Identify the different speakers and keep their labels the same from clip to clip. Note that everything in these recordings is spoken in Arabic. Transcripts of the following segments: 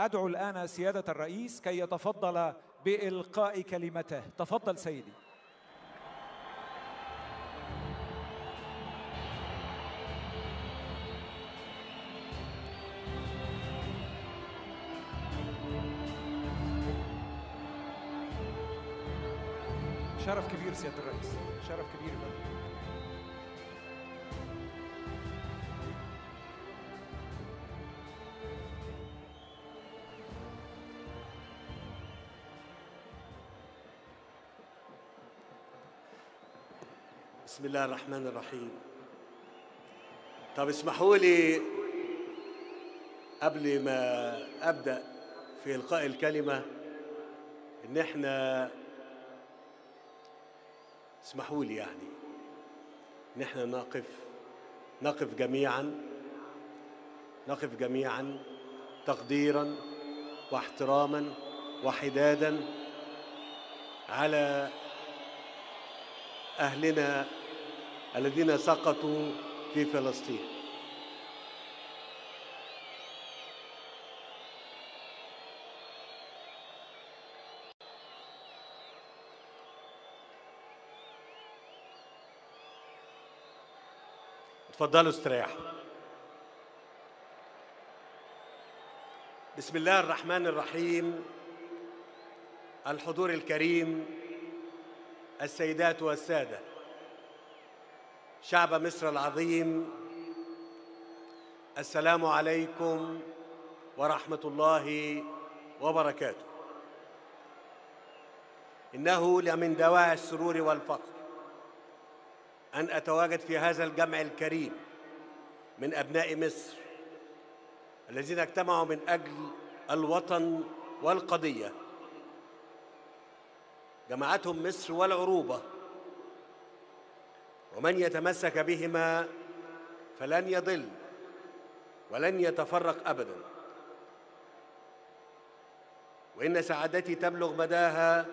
Speaker 1: أدعو الآن سيادة الرئيس كي يتفضل بإلقاء كلمته. تفضل سيدي. شرف كبير سيادة الرئيس، شرف كبير.
Speaker 2: بسم الله الرحمن الرحيم. طب اسمحوا لي قبل ما أبدأ في إلقاء الكلمة إن إحنا اسمحوا لي إن إحنا نقف جميعا تقديرا واحتراما وحدادا على أهلنا الذين سقطوا في فلسطين. اتفضلوا استريحوا. بسم الله الرحمن الرحيم. الحضور الكريم، السيدات والسادة، شعب مصر العظيم، السلام عليكم ورحمة الله وبركاته. إنه لمن دواعي السرور والفخر أن أتواجد في هذا الجمع الكريم من أبناء مصر الذين اجتمعوا من أجل الوطن والقضية. جمعتهم مصر والعروبة، ومن يتمسك بهما فلن يضل ولن يتفرق أبداً. وإن سعادتي تبلغ مداها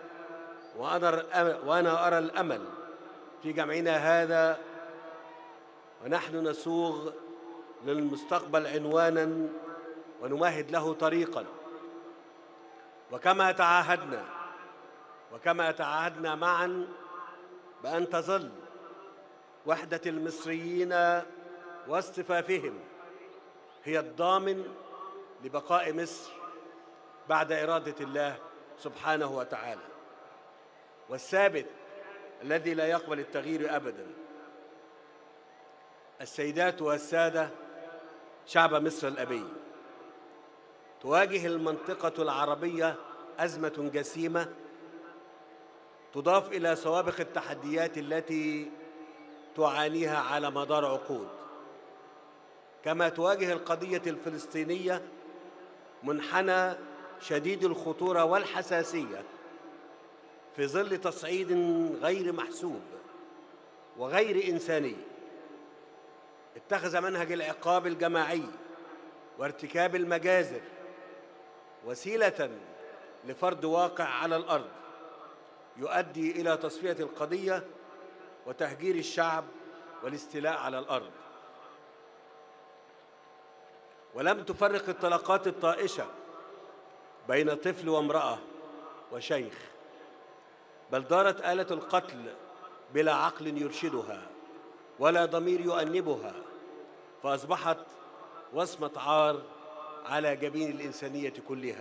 Speaker 2: وأنا أرى الأمل في جمعنا هذا، ونحن نسوغ للمستقبل عنواناً ونمهد له طريقاً. وكما تعاهدنا معاً بأن تظل وحدة المصريين واصطفافهم هي الضامن لبقاء مصر بعد إرادة الله سبحانه وتعالى، والثابت الذي لا يقبل التغيير أبداً. السيدات والسادة، شعب مصر الأبي، تواجه المنطقة العربية أزمة جسيمة تضاف إلى سوابق التحديات التي تعانيها على مدار عقود. كما تواجه القضية الفلسطينية منحنى شديد الخطورة والحساسية في ظل تصعيد غير محسوب وغير إنساني اتخذ منهج العقاب الجماعي وارتكاب المجازر وسيلة لفرض واقع على الأرض يؤدي إلى تصفية القضية وتهجير الشعب والاستيلاء على الأرض. ولم تفرق الطلقات الطائشة بين طفل وامرأة وشيخ، بل دارت آلة القتل بلا عقل يرشدها ولا ضمير يؤنبها، فأصبحت وصمة عار على جبين الإنسانية كلها.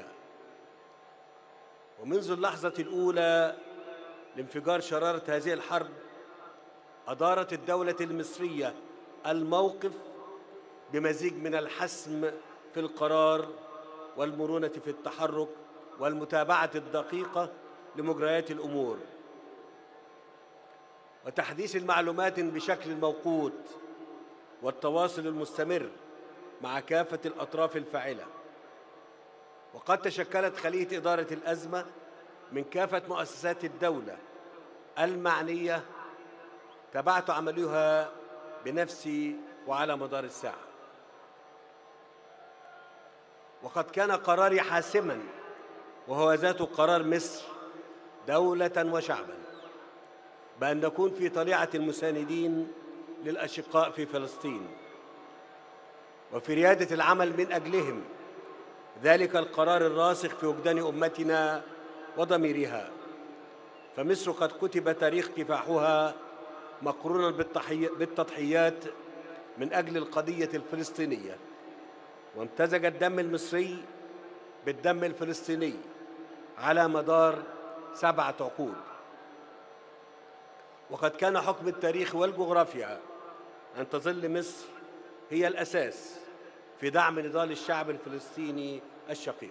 Speaker 2: ومنذ اللحظة الأولى لانفجار شرارة هذه الحرب أدارت الدولة المصرية الموقف بمزيج من الحسم في القرار والمرونة في التحرك والمتابعة الدقيقة لمجريات الأمور وتحديث المعلومات بشكل موقوت والتواصل المستمر مع كافة الأطراف الفاعلة. وقد تشكلت خلية إدارة الأزمة من كافة مؤسسات الدولة المعنية، تابعت عملها بنفسي وعلى مدار الساعة. وقد كان قراري حاسماً، وهو ذات قرار مصر دولة وشعباً، بأن نكون في طليعة المساندين للأشقاء في فلسطين وفي ريادة العمل من أجلهم ذلك القرار الراسخ في وجدان أمتنا وضميرها. فمصر قد كتب تاريخ كفاحها مقرونا بالتضحيات من أجل القضية الفلسطينية، وامتزج الدم المصري بالدم الفلسطيني على مدار 7 عقود. وقد كان حكم التاريخ والجغرافيا أن تظل مصر هي الأساس في دعم نضال الشعب الفلسطيني الشقيق.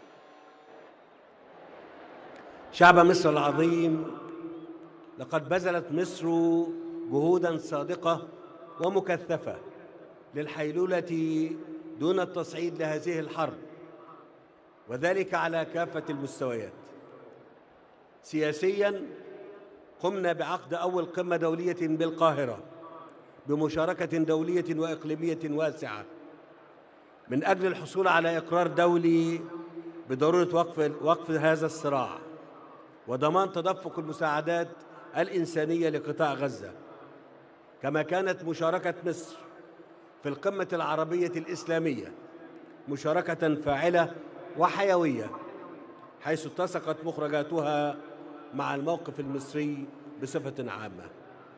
Speaker 2: شعب مصر العظيم، لقد بذلت مصر جهوداً صادقة ومكثفة للحيلولة دون التصعيد لهذه الحرب، وذلك على كافة المستويات. سياسياً، قمنا بعقد أول قمة دولية بالقاهرة بمشاركة دولية وإقليمية واسعة من أجل الحصول على إقرار دولي بضرورة وقف هذا الصراع وضمان تدفق المساعدات الإنسانية لقطاع غزة. كما كانت مشاركة مصر في القمة العربية الإسلامية مشاركة فاعلة وحيوية، حيث اتسقت مخرجاتها مع الموقف المصري بصفة عامة.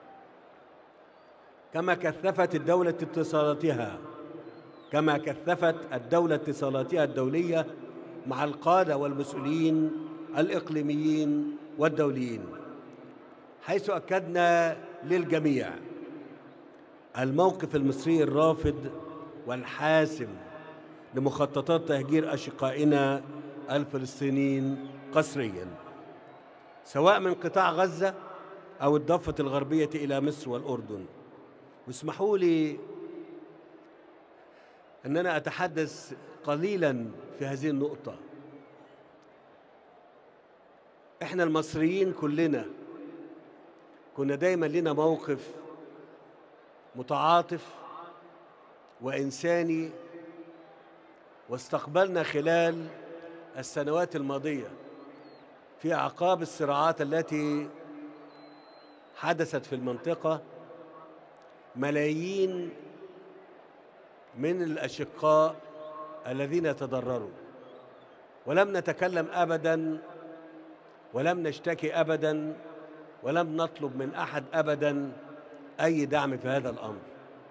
Speaker 2: كما كثفت الدولة اتصالاتها الدولية مع القادة والمسؤولين الإقليميين والدوليين، حيث أكدنا للجميع الموقف المصري الرافض والحاسم لمخططات تهجير أشقائنا الفلسطينيين قسرياً، سواء من قطاع غزة أو الضفة الغربية إلى مصر والأردن. واسمحوا لي أن أنا أتحدث قليلاً في هذه النقطة. إحنا المصريين كلنا كنا دايماً لنا موقف متعاطف وإنساني، واستقبلنا خلال السنوات الماضية في أعقاب الصراعات التي حدثت في المنطقة ملايين من الأشقاء الذين تضرروا، ولم نتكلم أبداً ولم نشتكي أبداً ولم نطلب من أحد أبداً أي دعم في هذا الأمر.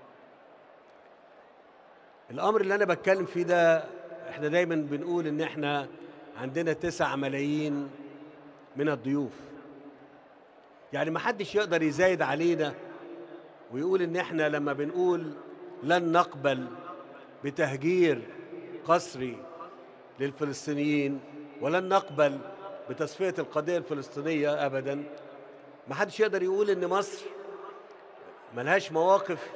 Speaker 2: الأمر اللي أنا بتكلم فيه ده، إحنا دايماً بنقول إن إحنا عندنا 9 ملايين من الضيوف، يعني ما حدش يقدر يزايد علينا ويقول إن إحنا لما بنقول لن نقبل بتهجير قسري للفلسطينيين ولن نقبل بتصفية القضية الفلسطينية أبداً، ما حدش يقدر يقول إن مصر ملهاش مواقف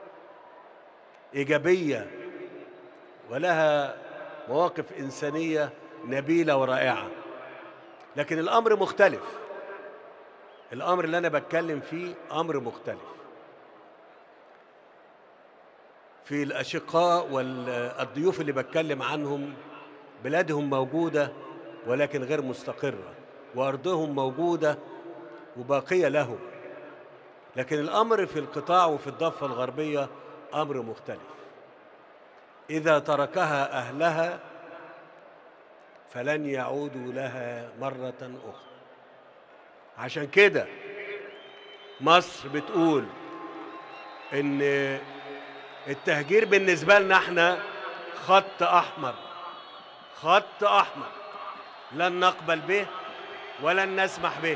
Speaker 2: إيجابية ولها مواقف إنسانية نبيلة ورائعة. لكن الأمر مختلف، الأمر اللي أنا بتكلم فيه أمر مختلف. في الأشقاء والضيوف اللي بتكلم عنهم، بلادهم موجودة ولكن غير مستقرة، وأرضهم موجودة وباقية لهم. لكن الأمر في القطاع وفي الضفة الغربية أمر مختلف. إذا تركها أهلها فلن يعودوا لها مرة أخرى. عشان كده مصر بتقول إن التهجير بالنسبة لنا احنا خط أحمر، خط أحمر لن نقبل به ولن نسمح به.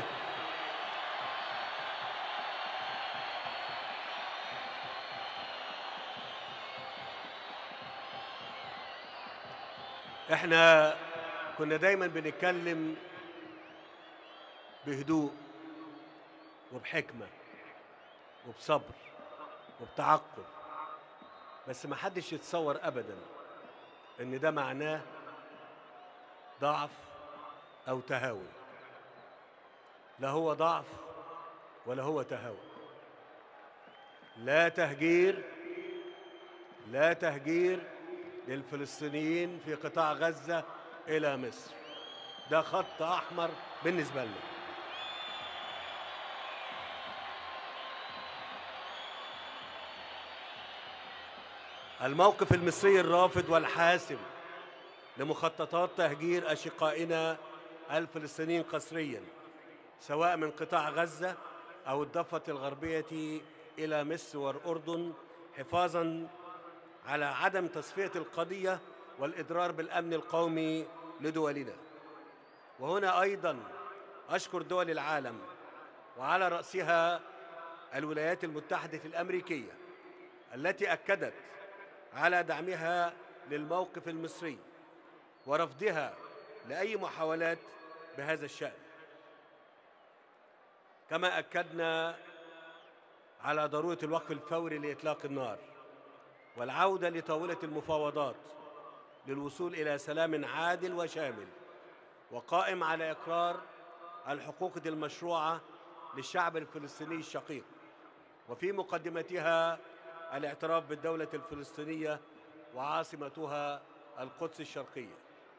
Speaker 2: احنا كنا دايما بنتكلم بهدوء وبحكمة وبصبر وبتعقل، بس ما حدش يتصور أبدا إن ده معناه ضعف أو تهاون. لا هو ضعف ولا هو تهاون. لا تهجير، لا تهجير للفلسطينيين في قطاع غزة إلى مصر. ده خط أحمر بالنسبة لنا. الموقف المصري الرافض والحاسم لمخططات تهجير أشقائنا الفلسطينيين قسرياً، سواء من قطاع غزة أو الضفة الغربية إلى مصر والأردن، حفاظاً على عدم تصفية القضية والإضرار بالأمن القومي لدولنا. وهنا أيضاً أشكر دول العالم وعلى رأسها الولايات المتحدة الأمريكية التي أكدت على دعمها للموقف المصري ورفضها لأي محاولات بهذا الشأن. كما أكدنا على ضرورة الوقف الفوري لإطلاق النار والعودة لطاولة المفاوضات للوصول إلى سلام عادل وشامل وقائم على إقرار الحقوق المشروعة للشعب الفلسطيني الشقيق، وفي مقدمتها الاعتراف بالدولة الفلسطينية وعاصمتها القدس الشرقية.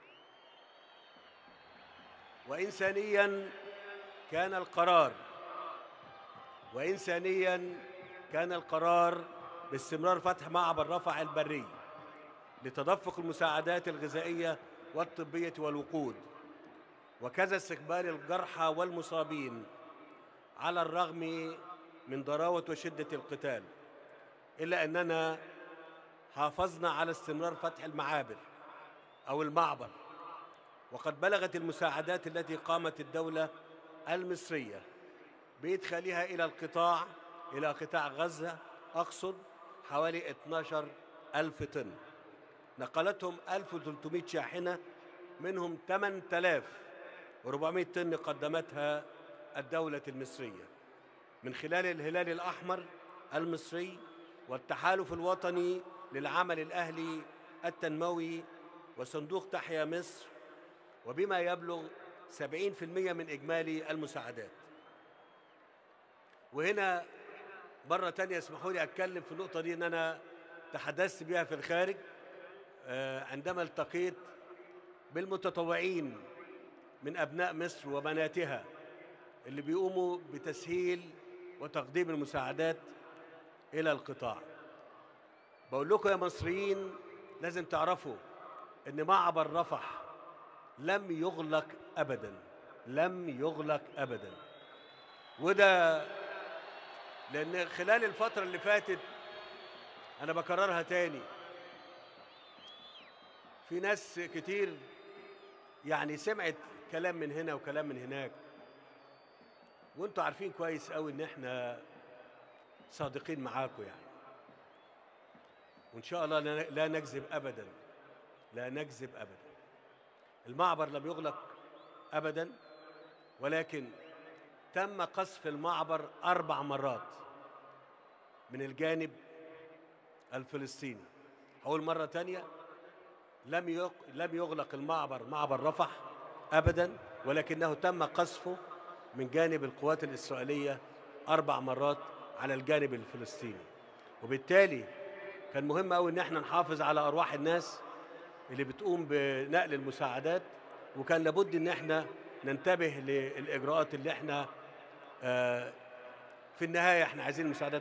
Speaker 2: وإنسانياً كان القرار باستمرار فتح معبر رفح البري لتدفق المساعدات الغذائية والطبية والوقود، وكذا استقبال الجرحى والمصابين على الرغم من ضراوة وشدة القتال، إلا أننا حافظنا على استمرار فتح المعبر. وقد بلغت المساعدات التي قامت الدولة المصرية بإدخالها إلى قطاع غزة حوالي 12,000 طن، نقلتهم 1300 شاحنة، منهم 8,400 طن قدمتها الدولة المصرية من خلال الهلال الأحمر المصري والتحالف الوطني للعمل الأهلي التنموي وصندوق تحيا مصر، وبما يبلغ 70% من إجمالي المساعدات. وهنا مرة تانية اسمحوا لي أتكلم في النقطة دي، إن أنا تحدثت بها في الخارج عندما التقيت بالمتطوعين من أبناء مصر وبناتها اللي بيقوموا بتسهيل وتقديم المساعدات إلى القطاع. بقول لكم يا مصريين لازم تعرفوا إن معبر رفح لم يغلق أبداً. وده لأن خلال الفترة اللي فاتت، أنا بكررها تاني، في ناس كتير يعني سمعت كلام من هنا وكلام من هناك، وانتوا عارفين كويس قوي ان احنا صادقين معاكم يعني، وان شاء الله لا نكذب ابدا. المعبر لم يغلق ابدا، ولكن تم قصف المعبر 4 مرات من الجانب الفلسطيني. أول مرة تانية لم يغلق معبر رفح أبداً، ولكنه تم قصفه من جانب القوات الإسرائيلية 4 مرات على الجانب الفلسطيني. وبالتالي كان مهم أوي إن احنا نحافظ على أرواح الناس اللي بتقوم بنقل المساعدات، وكان لابد إن احنا ننتبه للإجراءات اللي احنا في النهاية احنا عايزين المساعدات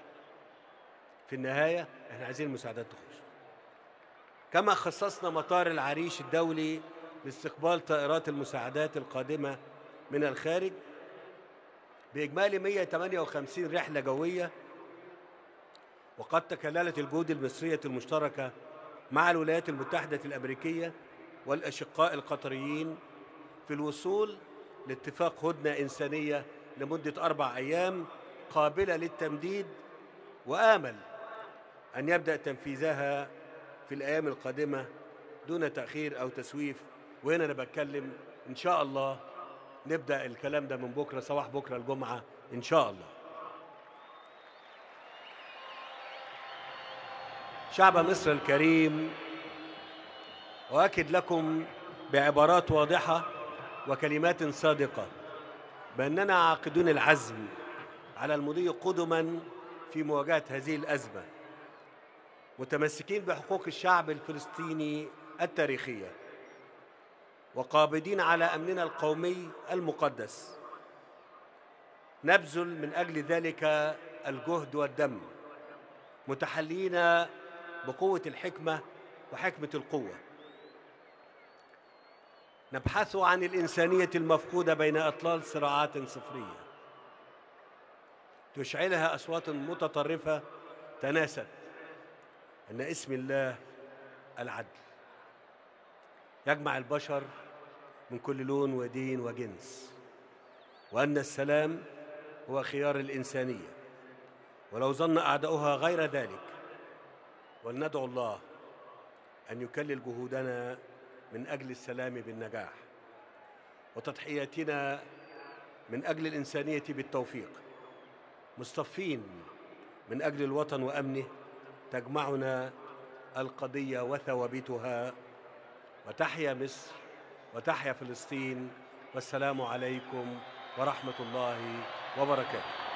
Speaker 2: تخش. كما خصصنا مطار العريش الدولي لاستقبال طائرات المساعدات القادمة من الخارج بإجمالي 158 رحلة جوية. وقد تكللت الجهود المصرية المشتركة مع الولايات المتحدة الأمريكية والأشقاء القطريين في الوصول لاتفاق هدنة إنسانية لمدة 4 أيام قابلة للتمديد، وآمل أن يبدأ تنفيذها في الأيام القادمة دون تأخير أو تسويف. وهنا أنا بتكلم إن شاء الله نبدأ الكلام ده من بكرة، صباح بكرة الجمعة إن شاء الله. شعب مصر الكريم، أؤكد لكم بعبارات واضحة وكلمات صادقة بأننا عاقدون العزم على المضي قدما في مواجهة هذه الأزمة، متمسكين بحقوق الشعب الفلسطيني التاريخية، وقابضين على أمننا القومي المقدس. نبذل من أجل ذلك الجهد والدم، متحلين بقوة الحكمة وحكمة القوة، نبحث عن الإنسانية المفقودة بين أطلال صراعات صفرية تشعلها أصوات متطرفة تناست أن اسم الله العدل يجمع البشر من كل لون ودين وجنس، وأن السلام هو خيار الإنسانية ولو ظن أعداؤها غير ذلك. ولندعو الله أن يكلل جهودنا من أجل السلام بالنجاح، وتضحياتنا من أجل الإنسانية بالتوفيق، مصطفين من أجل الوطن وأمنه تجمعنا القضية وثوابتها. وتحيا مصر وتحيا فلسطين، والسلام عليكم ورحمة الله وبركاته.